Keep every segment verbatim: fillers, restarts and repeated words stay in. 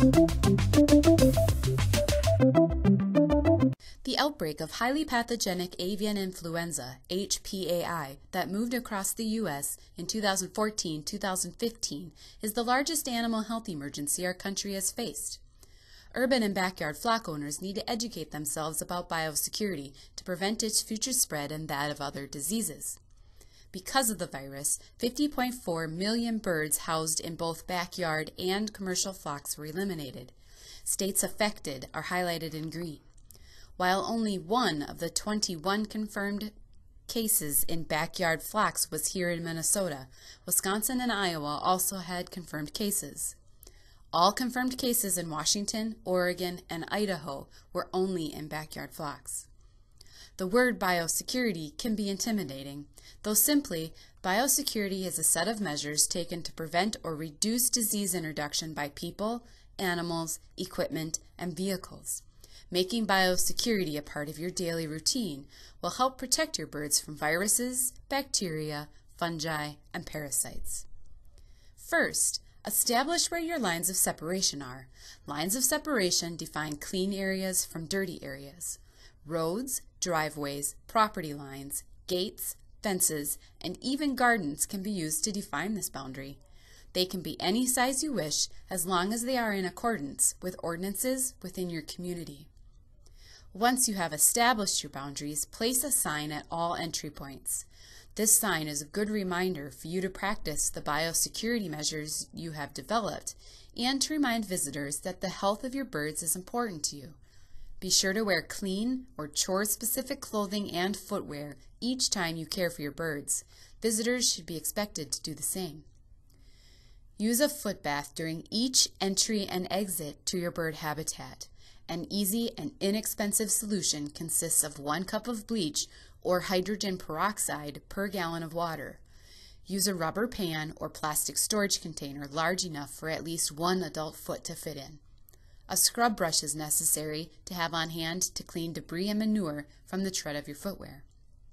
The outbreak of highly pathogenic avian influenza, H P A I, that moved across the U S in two thousand fourteen to two thousand fifteen is the largest animal health emergency our country has faced. Urban and backyard flock owners need to educate themselves about biosecurity to prevent its future spread and that of other diseases. Because of the virus, fifty point four million birds housed in both backyard and commercial flocks were eliminated. States affected are highlighted in green. While only one of the twenty-one confirmed cases in backyard flocks was here in Minnesota, Wisconsin and Iowa also had confirmed cases. All confirmed cases in Washington, Oregon, and Idaho were only in backyard flocks. The word biosecurity can be intimidating, though simply, biosecurity is a set of measures taken to prevent or reduce disease introduction by people, animals, equipment, and vehicles. Making biosecurity a part of your daily routine will help protect your birds from viruses, bacteria, fungi, and parasites. First, establish where your lines of separation are. Lines of separation define clean areas from dirty areas. Roads, driveways, property lines, gates, fences, and even gardens can be used to define this boundary. They can be any size you wish as long as they are in accordance with ordinances within your community. Once you have established your boundaries, place a sign at all entry points. This sign is a good reminder for you to practice the biosecurity measures you have developed and to remind visitors that the health of your birds is important to you. Be sure to wear clean or chore-specific clothing and footwear each time you care for your birds. Visitors should be expected to do the same. Use a foot bath during each entry and exit to your bird habitat. An easy and inexpensive solution consists of one cup of bleach or hydrogen peroxide per gallon of water. Use a rubber pan or plastic storage container large enough for at least one adult foot to fit in. A scrub brush is necessary to have on hand to clean debris and manure from the tread of your footwear.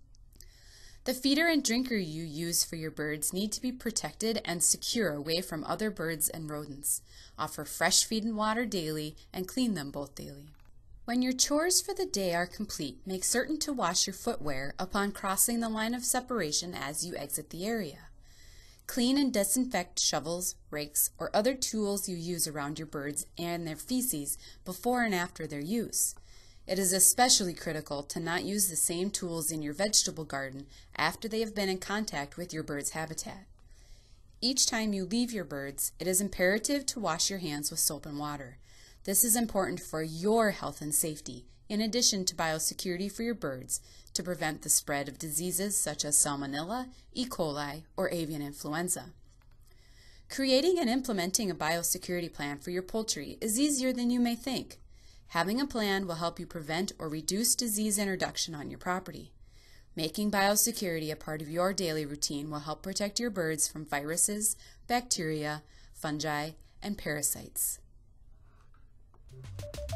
The feeder and drinker you use for your birds need to be protected and secure away from other birds and rodents. Offer fresh feed and water daily and clean them both daily. When your chores for the day are complete, make certain to wash your footwear upon crossing the line of separation as you exit the area. Clean and disinfect shovels, rakes, or other tools you use around your birds and their feces before and after their use. It is especially critical to not use the same tools in your vegetable garden after they have been in contact with your bird's habitat. Each time you leave your birds, it is imperative to wash your hands with soap and water. This is important for your health and safety, in addition to biosecurity for your birds, to prevent the spread of diseases such as salmonella, E. coli, or avian influenza. Creating and implementing a biosecurity plan for your poultry is easier than you may think. Having a plan will help you prevent or reduce disease introduction on your property. Making biosecurity a part of your daily routine will help protect your birds from viruses, bacteria, fungi, and parasites.